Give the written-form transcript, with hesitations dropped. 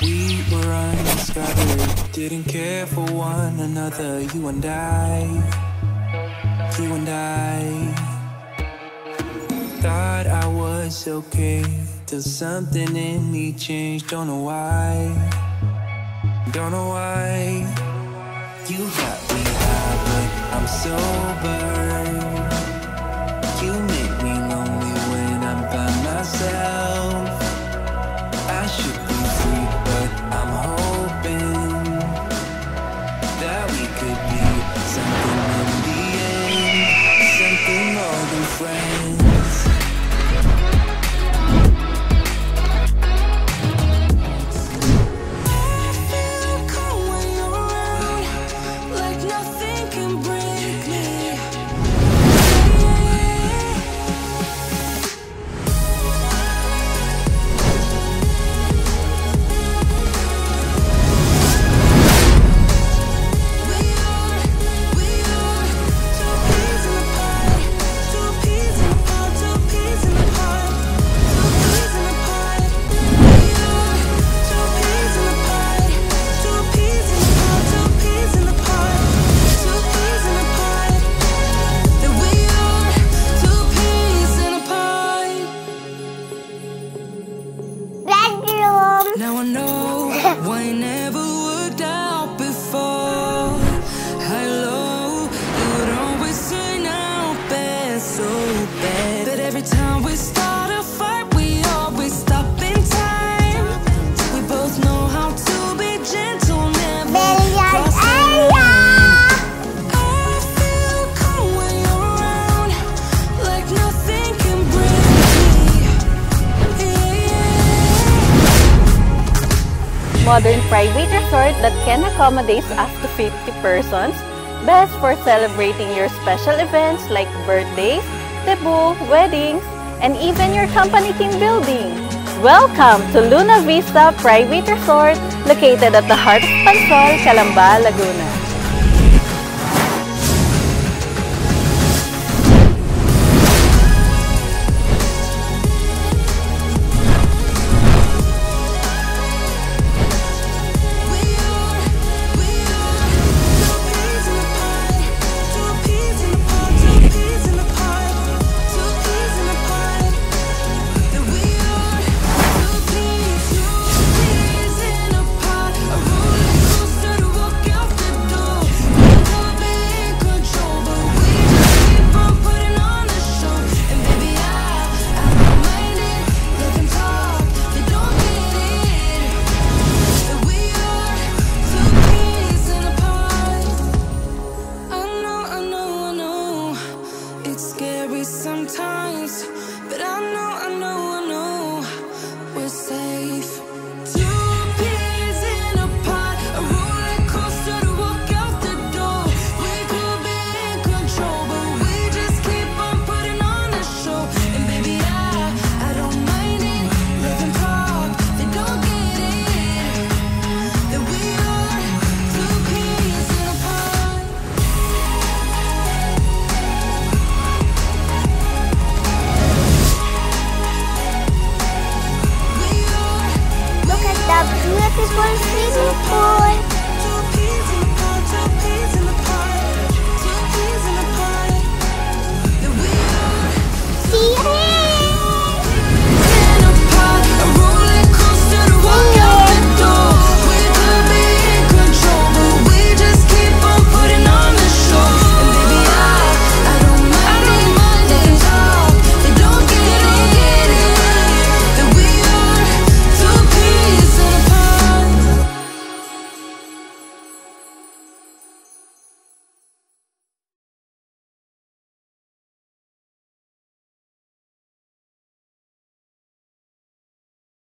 We were undiscovered, didn't care for one another. You and I. Thought I was okay till something in me changed. Don't know why. You got me high, but I'm sober. You make me lonely when I'm by myself. I should be free, but I'm hoping that we could be something in the end, something more than friends. Now I know why it never worked out before. Hello, it would always turn out bad, so bad. But every time we start a fight, we always stop in time. We both know how to be gentle, never cross the line. I feel cold when you're around, like nothing can break me. Modern private resort that can accommodate up to 50 persons, best for celebrating your special events like birthdays, debut, weddings, and even your company team building. Welcome to Luna Vista Private Resort, located at the heart of Pansol, Calamba, Laguna. Sometimes, but I know we're safe. Two peas in a pod, a roller coaster to walk out the door. We could be in control, but we just keep on putting on a show. And baby, I don't mind it. Let them talk, they don't get it. That we are two peas in a pod. Look at the beautiful swimming pool.